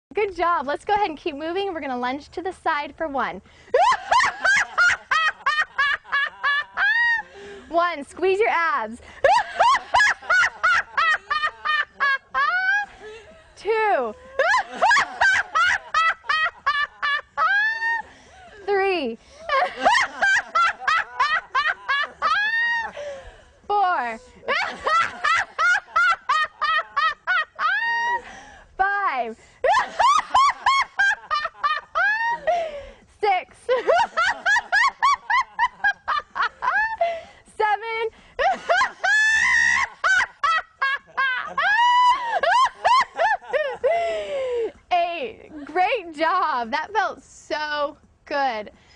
Good job. Let's go ahead and keep moving. We're going to lunge to the side for 1. 1, squeeze your abs. 2. 3. 4. 5. 6. 7. 8. Great job. That felt so good.